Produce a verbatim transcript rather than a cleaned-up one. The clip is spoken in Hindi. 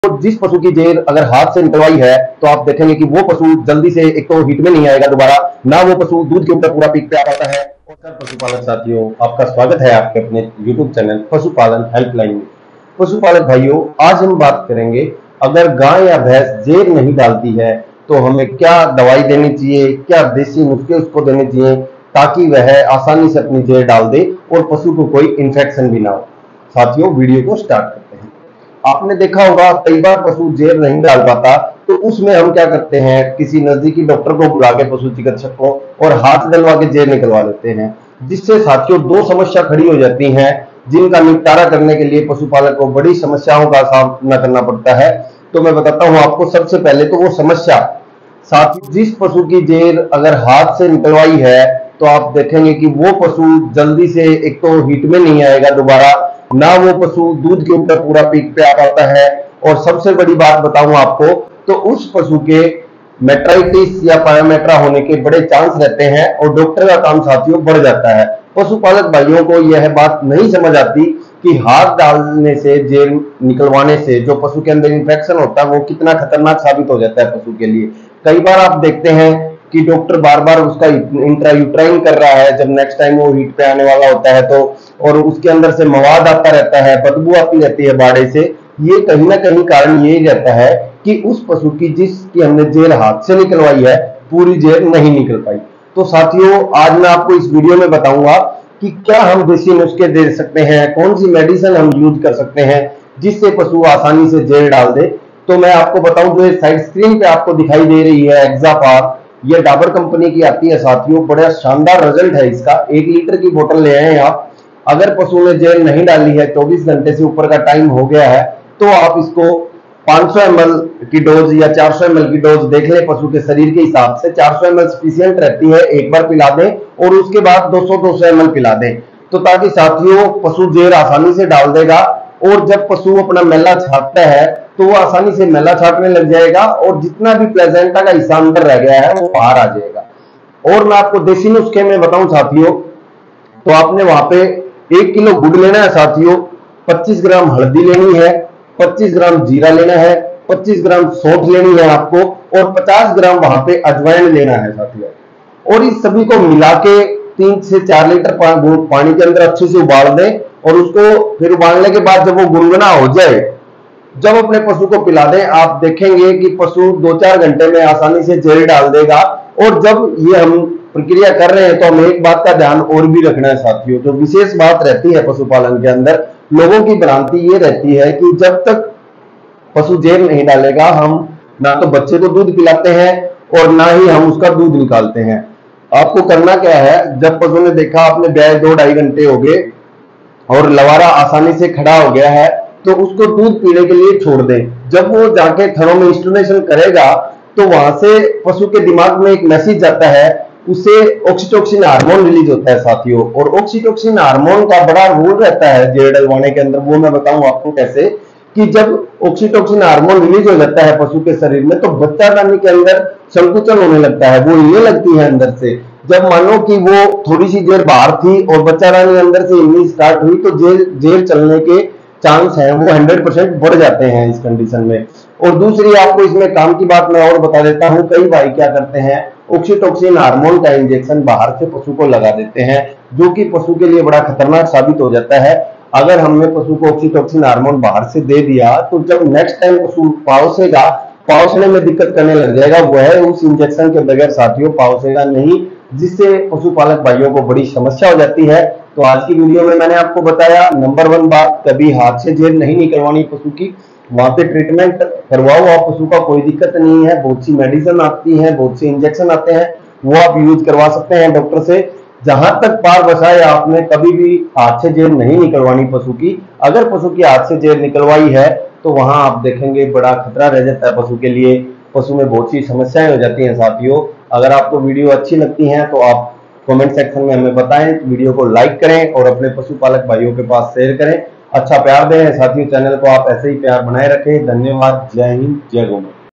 तो जिस पशु की जेर अगर हाथ से निकलवाई है तो आप देखेंगे कि वो पशु जल्दी से एक तो हीट में नहीं आएगा दोबारा, ना वो पशु दूध के ऊपर पूरा पीक पे आ पाता है। और सर पशुपालक साथियों, आपका स्वागत है आपके अपने यूट्यूब चैनल पशुपालन हेल्पलाइन में। पशुपालक भाइयों, आज हम बात करेंगे अगर गाय या भैंस जेर नहीं डालती है तो हमें क्या दवाई देनी चाहिए, क्या देसी नुस्खे उसको देने चाहिए ताकि वह आसानी से अपनी जेर डाल दे और पशु को कोई इन्फेक्शन भी ना हो। साथियों, वीडियो को स्टार्ट करते हैं। आपने देखा होगा कई बार पशु जेर नहीं डाल पाता तो उसमें हम क्या करते हैं, किसी नजदीकी डॉक्टर को बुला के पशु चिकित्सक को और हाथ डलवा के जेर निकलवा लेते हैं, जिससे साथियों दो समस्या खड़ी हो जाती हैं जिनका निपटारा करने के लिए पशुपालक को बड़ी समस्याओं का सामना करना पड़ता है। तो मैं बताता हूं आपको। सबसे पहले तो वो समस्या, साथियों जिस पशु की जेर अगर हाथ से निकलवाई है तो आप देखेंगे कि वो पशु जल्दी से एक तो हीट में नहीं आएगा दोबारा, ना वो पशु दूध के ऊपर पूरा पीक पे आ पाता है। और सबसे बड़ी बात बताऊं आपको तो उस पशु के मेट्राइटिस या पायोमेट्रा होने के बड़े चांस रहते हैं और डॉक्टर का काम साथियों बढ़ जाता है। पशुपालक भाइयों को यह बात नहीं समझ आती कि हाथ डालने से, जेर निकलवाने से जो पशु के अंदर इंफेक्शन होता है वो कितना खतरनाक साबित हो जाता है पशु के लिए। कई बार आप देखते हैं कि डॉक्टर बार बार उसका इंट्रायूट्राइन कर रहा है जब नेक्स्ट टाइम वो हीट पे आने वाला होता है तो, और उसके अंदर से मवाद आता रहता है, बदबू आती रहती है बाड़े से। ये कहीं ना कहीं कारण यही रहता है कि उस पशु की जिसकी हमने जेर हाथ से निकलवाई है पूरी जेर नहीं निकल पाई। तो साथियों, आज मैं आपको इस वीडियो में बताऊंगा कि क्या हम देसी नुस्खे दे सकते हैं, कौन सी मेडिसिन हम यूज कर सकते हैं जिससे पशु आसानी से जेर डाल दे। तो मैं आपको बताऊं, जो साइड स्क्रीन पे आपको दिखाई दे रही है एक्सापार, ये डाबर कंपनी की आती है साथियों। बड़ा शानदार रिजल्ट है इसका। एक लीटर की बोतल ले आए आप, अगर पशु ने जेल नहीं डाली है, चौबीस घंटे से ऊपर का टाइम हो गया है, तो आप इसको पाँच सौ एम एल की डोज या चार सौ एम एल की डोज देख ले पशु के शरीर के हिसाब से। चार सौ एम एल सफिशिएंट रहती है, एक बार पिला दें और उसके बाद दो सौ दो सौ एम एल पिला दें, तो ताकि साथियों पशु जेर आसानी से डाल देगा। और जब पशु अपना मेला छाटता है तो वो आसानी से मेला छाटने लग जाएगा और जितना भी प्लेजेंटा का हिस्सा अंदर रह गया है वो बाहर आ जाएगा। और मैं आपको देसी नुस्खे में बताऊं साथियों, तो आपने वहां पे एक किलो गुड़ लेना है साथियों, पच्चीस ग्राम हल्दी लेनी है, पच्चीस ग्राम जीरा लेना है, पच्चीस ग्राम सौंठ लेनी है आपको, और पचास ग्राम वहां पे अजवाइन लेना है साथियों। और इस सभी को मिला के तीन से चार लीटर पानी के अंदर अच्छे से उबाल दें और उसको फिर उबालने के बाद जब वो गुनगुना हो जाए, जब अपने पशु को पिला दें, आप देखेंगे कि पशु दो चार घंटे में आसानी से जेल डाल देगा। और जब ये हम प्रक्रिया कर रहे हैं तो हमें एक बात का ध्यान और भी रखना है साथियों, जो विशेष बात रहती है पशुपालन के अंदर, लोगों की भ्रांति ये रहती है कि जब तक पशु जेल नहीं डालेगा हम ना तो बच्चे को दूध पिलाते हैं और ना ही हम उसका दूध निकालते हैं। आपको करना क्या है, जब पशु ने देखा आपने ब्याज दो ढाई घंटे हो गए और लवारा आसानी से खड़ा हो गया है, तो उसको दूध पीने के लिए छोड़ दें। जब वो जाके थनों में इंस्टॉलेशन करेगा तो वहां से पशु के दिमाग में एक मैसेज जाता है, उससे ऑक्सीटोसिन हार्मोन रिलीज होता है साथियों। और ऑक्सीटोसिन हार्मोन का बड़ा रोल रहता है जेर डलवाने के अंदर। वो मैं बताऊं आपको कैसे, कि जब ऑक्सीटोसिन हार्मोन रिलीज हो जाता है पशु के शरीर में तो बच्चादानी के अंदर संकुचन होने लगता है, वो हिलने लगती है अंदर से। जब मानो कि वो थोड़ी सी देर बाहर थी और बच्चादानी अंदर से हिलनी स्टार्ट हुई तो जेर जेर चलने के चांस है वो हंड्रेड परसेंट बढ़ जाते हैं इस कंडीशन में। और दूसरी आपको इसमें काम की बात मैं और बता देता हूं, कई भाई क्या करते हैं, ऑक्सीटोसिन हार्मोन का इंजेक्शन बाहर से पशु को लगा देते हैं, जो कि पशु के लिए बड़ा खतरनाक साबित हो जाता है। अगर हमने पशु को ऑक्सीटोसिन हार्मोन बाहर से दे दिया तो जब नेक्स्ट टाइम पशु पाउसेगा, पाउसने में दिक्कत करने लग जाएगा, वह उस इंजेक्शन के बगैर साथियों पाउसेगा नहीं, जिससे पशुपालक भाइयों को बड़ी समस्या हो जाती है। तो आज की वीडियो में मैंने आपको बताया, नंबर वन बात, कभी हाथ से जेर नहीं निकलवानी पशु की, वहां पे ट्रीटमेंट करवाओ आप पशु का, कोई दिक्कत नहीं है। बहुत सी मेडिसिन आती है, बहुत से इंजेक्शन आते हैं, वो आप यूज करवा सकते हैं डॉक्टर से। जहां तक पार बसाए, आपने कभी भी हाथ से जेर नहीं निकलवानी पशु की। अगर पशु की हाथ से जेर निकलवाई है तो वहां आप देखेंगे बड़ा खतरा रह जाता है पशु के लिए, पशु में बहुत सी समस्याएं हो जाती हैं साथियों। अगर आपको वीडियो अच्छी लगती है तो आप कमेंट सेक्शन में हमें बताएं, वीडियो को लाइक करें और अपने पशुपालक भाइयों के पास शेयर करें, अच्छा प्यार दें साथियों। चैनल को आप ऐसे ही प्यार बनाए रखें। धन्यवाद। जय हिंद, जय गौ माता।